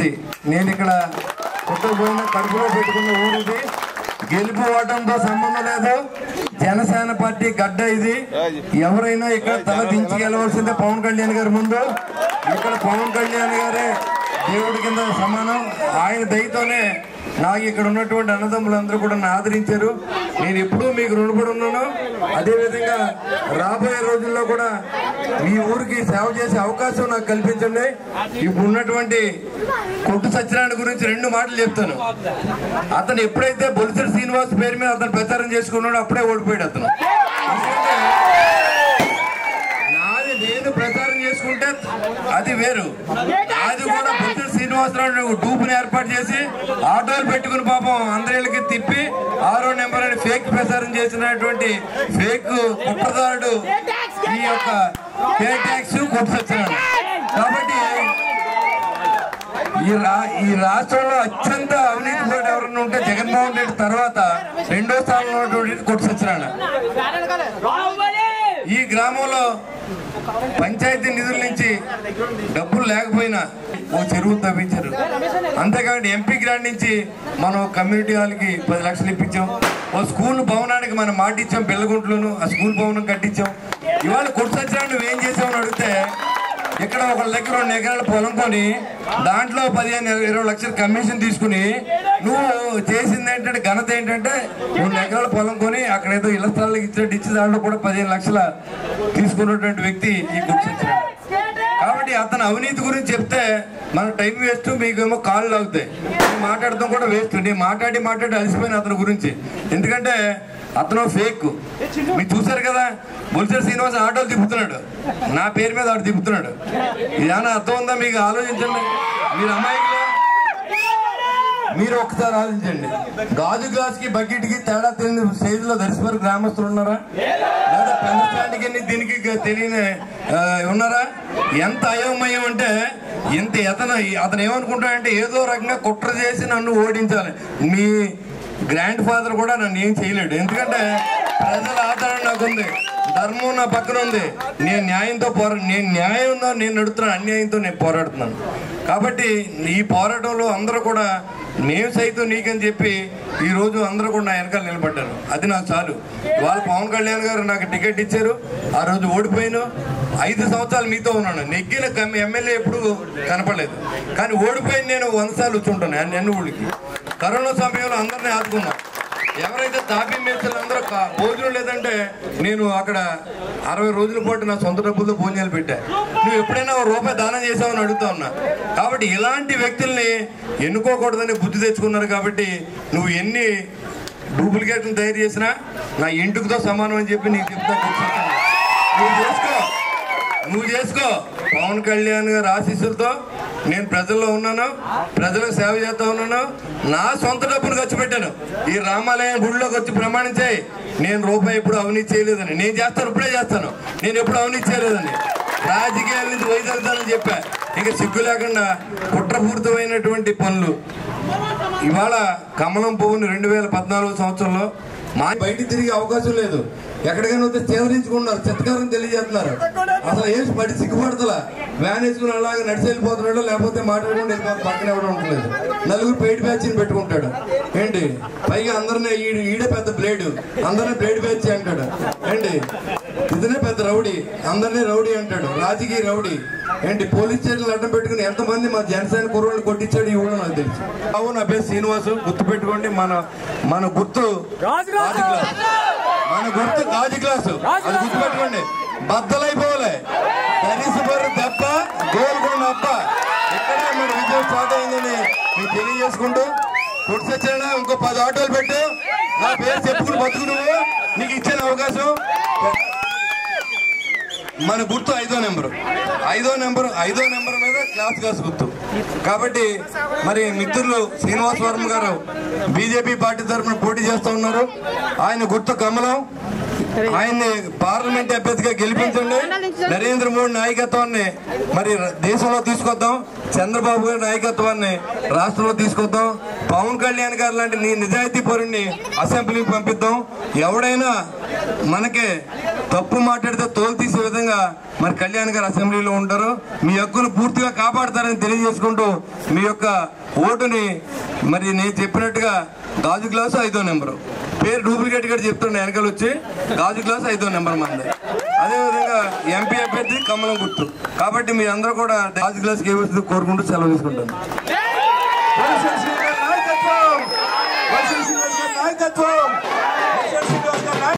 ఇది. నేను ఇక్కడ పుట్టబోయిన కడుపులో పెట్టుకున్న ఊరు ఇది. గెలుపు ఓటంతో సంబంధం లేదు. జనసేన పార్టీ గడ్డ ఇది. ఎవరైనా ఇక్కడ తల దించి గెలవలసిందే పవన్ కళ్యాణ్ గారి ముందు. ఇక్కడ పవన్ కళ్యాణ్ గారే దేవుడి కింద సమానం. ఆయన దయతోనే నాకు ఇక్కడ ఉన్నటువంటి అన్నదమ్ములందరూ కూడా నన్ను ఆదరించారు. నేను ఎప్పుడూ మీకు రుణపడి ఉన్నాను. అదేవిధంగా రాబోయే రోజుల్లో కూడా మీ ఊరికి సేవ చేసే అవకాశం నాకు కల్పించండి. ఇప్పుడు ఉన్నటువంటి కొట్టు సత్యనారాయణ గురించి 2 మాటలు చెప్తాను. అతను ఎప్పుడైతే బొలిసెల శ్రీనివాస్ పేరు మీద అతను ప్రచారం చేసుకున్నాడో అప్పుడే ఓడిపోయాడు అతను. నేను ప్రచారం చేసుకుంటే అది వేరు. అది కూడా బొలిసెల శ్రీనివాసరావు డూపుని ఏర్పాటు చేసి ఆటోలు పెట్టుకుని పాపం అందరికి తిప్పి 6వ నెంబర్ అని ఫేక్ ప్రచారం చేసినటువంటి ఫేక్ కుట్రదారుడు ఈ యొక్క పే ట్యాక్స్ కొట్టుకొచ్చినాడు. కాబట్టి ఈ రాష్ట్రంలో అత్యంత అవినీతి పరుడు ఎవరన్నా ఉంటే జగన్మోహన్ రెడ్డి తర్వాత 2వ స్థానంలో ఉన్నటువంటి కొట్టుకొచ్చినాడు. ఈ గ్రామంలో పంచాయతీ నిధుల నుంచి డబ్బులు లేకపోయినా ఓ చెరువు తవ్వించారు. అంతేకాకుండా ఎంపీ గ్రాంట్ నుంచి మనం కమ్యూనిటీ హాల్కి 10 లక్షలు ఇప్పించాం. ఓ స్కూల్ భవనానికి మనం మాట ఇచ్చాం. పిల్లగుంట్లోను ఆ స్కూల్ భవనం కట్టించాం. ఇవాళ కొట్టు సత్యనారాయణ నువ్వేం చేసావని అడిగితే ఇక్కడ ఒక దగ్గర 2 ఎకరాల పొలం కొని దాంట్లో 15-20 లక్షల కమిషన్ తీసుకుని నువ్వు చేసింది ఏంటంటే ఘనత ఏంటంటే 2 ఎకరాల పొలం కొని అక్కడ ఏదో ఇళ్ల స్థలాలకు ఇచ్చినట్టు ఇచ్చి దాంట్లో కూడా 15 లక్షల తీసుకున్నటువంటి వ్యక్తి ఈ గుర్తించాడు. కాబట్టి అతను అవినీతి గురించి చెప్తే మన టైం వేస్ట్, మీకేమో కాళ్ళు లాగుతాయి. మాట్లాడటం కూడా వేస్ట్. నేను మాట్లాడి అలసిపోయిన అతని గురించి. ఎందుకంటే అతను ఫేక్. మీరు చూసారు కదా, బొలిసెల శ్రీనివాస్ ఆటోలు తిప్పుతున్నాడు, నా పేరు మీద ఆడు తిప్పుతున్నాడు. ఇదేమన్నా అర్థం ఉందా మీకు? ఆలోచించండి. మీరు అమ్మాయిలో మీరు ఒక్కసారి ఆలోచించండి. గాజు గ్లాస్ కి బకెట్ కి తేడా తెలియని స్టేజ్ లో దర్శపరు గ్రామస్తులు ఉన్నారా? లేదా పెద్ద స్టాండ్కి దీనికి తెలియని ఉన్నారా? ఎంత అయోమయం అంటే ఎంత అతను ఏమనుకుంటాడంటే ఏదో రకంగా కుట్ర చేసి నన్ను ఓడించాలి. మీ గ్రాండ్ ఫాదర్ కూడా నన్ను ఏం చేయలేడు. ఎందుకంటే ప్రజల ఆదరణ నాకుంది, ధర్మం నా పక్కన ఉంది. నేను న్యాయంతో నేను న్యాయంతో నేను నడుస్తున్నాను, అన్యాయంతో నేను పోరాడుతున్నాను. కాబట్టి ఈ పోరాటంలో అందరూ కూడా నేను సైతం నీకని చెప్పి ఈరోజు అందరూ కూడా నా వెనకాల నిలబడ్డారు. అది నాకు చాలు. వాళ్ళు పవన్ కళ్యాణ్ గారు నాకు టికెట్ ఇచ్చారు. ఆ రోజు ఓడిపోయాను. 5 సంవత్సరాలు మీతో ఉన్నాను. నెగ్గిన ఎమ్మెల్యే ఎప్పుడు కనపడలేదు. కానీ ఓడిపోయిన నేను 100 సార్లు వచ్చి ఉంటాను అన్ని ఊళ్ళకి. కరోనా సమయంలో అందరినీ ఆదుకున్నాను. ఎవరైతే తాపీ మేస్త్రులు అందరూ భోజనం లేదంటే నేను అక్కడ 60 రోజుల పాటు నా సొంత డబ్బులతో భోజనాలు పెట్టా. నువ్వు ఎప్పుడైనా ₹1 దానం చేసావని అడుగుతా ఉన్నా. కాబట్టి ఇలాంటి వ్యక్తుల్ని ఎన్నుకోకూడదని బుద్ధి తెచ్చుకున్నారు. కాబట్టి నువ్వు ఎన్ని డూప్లికేట్లు తయారు చేసినా నా ఇంటికితో సమానం అని చెప్పి నీకు చెప్తా. నువ్వు చేసుకో. పవన్ కళ్యాణ్ గారి ఆశీస్సులతో నేను ప్రజల్లో ఉన్నాను, ప్రజలకు సేవ చేస్తా ఉన్నాను. నా సొంత డబ్బును ఖర్చు పెట్టాను. ఈ రామాలయం గుడిలోకి వచ్చి ప్రమాణించాయి నేను ₹1 ఎప్పుడు అవినీతి చేయలేదని. నేను చేస్తాను, ఇప్పుడే చేస్తాను. నేను ఎప్పుడు అవినీతి చేయలేదని, రాజకీయాల నుంచి వైదొలుతానని చెప్పా. ఇంకా సిగ్గు లేకుండా కుట్రపూరితమైనటువంటి పనులు. ఇవాళ కమలం పువ్వుని 2014 సంవత్సరంలో బయటికి తిరిగే అవకాశం లేదు. ఎక్కడికైనా వస్తే చేదరించుకున్నారు, చెత్తకారం తెలియజేస్తున్నారు. అసలు ఏం పడి సిగ్గుపడతలా. వ్యాన్ వేసుకుని అలాగే నడిచి వెళ్ళిపోతున్నాడు, లేకపోతే మాట్లాడుకుంటూ వెళ్ళిపోతే పక్కన ఎవడం ఉండలేదు. 4 పెయిడ్ బ్యాచ్ని పెట్టుకుంటాడు. ఏంటి పైగా అందరినీ ఈడే పెద్ద బ్లేడ్, అందరినీ బ్లేడ్ బ్యాచ్ అంటాడు. ఏంటి ఇతనే పెద్ద రౌడీ, అందరినీ రౌడీ అంటాడు. రాజకీయ రౌడీ. ఏంటి పోలీస్ స్టేషన్లు అడ్డం పెట్టుకుని ఎంతమంది మా జనసేన కుర్రోళ్ళు కొట్టించాడు ఈ ఊళ్ళో నాకు తెలుసు. అవును, నా పేరు శ్రీనివాసు. గుర్తు పెట్టుకోండి. మన గుర్తు గాజు గ్లాసు. అది గుర్తుపెట్టుకోండి. బద్దలైపోవాలి. కనీసపరు దెబ్బ, గోల్కొండ అబ్బ. ఇక్కడే మన విజయం స్టార్ట్ అయిందని మీకు తెలియజేసుకుంటూ కొట్టు సత్యనారాయణ ఇంకో 10 ఆటోలు పెట్టు, నా పేరు చెప్పుకుని బతుకు. నువ్వు నీకు ఇచ్చిన అవకాశం. మన గుర్తు 5వ నెంబరు. 5వ నెంబర్ మీద క్లాస్ గ్లాస్ గుర్తు. కాబట్టి మరి మిత్రులు శ్రీనివాస్ వర్మ గారు బీజేపీ పార్టీ తరఫున పోటీ చేస్తూ ఉన్నారు. ఆయన గుర్తు కమలం. ఆయన్ని పార్లమెంట్ అభ్యర్థిగా గెలిపించండి. నరేంద్ర మోడీ నాయకత్వాన్ని మరి దేశంలో తీసుకొద్దాం. చంద్రబాబు గారి నాయకత్వాన్ని రాష్ట్రంలో తీసుకొద్దాం. పవన్ కళ్యాణ్ గారు లాంటి నిజాయితీ పరుణ్ణి అసెంబ్లీకి పంపిద్దాం. ఎవడైనా మనకి తప్పు మాట్లాడితే తోలు తీసే విధంగా మరి కళ్యాణ్ గారు అసెంబ్లీలో ఉంటారు. మీ హక్కును పూర్తిగా కాపాడతారని తెలియజేసుకుంటూ మీ యొక్క ఓటుని మరి నేను చెప్పినట్టుగా గాజు గ్లాసు 5వ నెంబరు, పేరు డూప్లికేట్ గా చెప్తున్నా వెనకాల వచ్చి, గాజు గ్లాసు 5వ నెంబర్ మంది. అదేవిధంగా ఎంపీ అభ్యర్థి కమలం గుర్తు. కాబట్టి మీ అందరూ కూడా గాజు గ్లాసుకి ఏ కోరుకుంటూ సెలవు తీసుకుంటాను.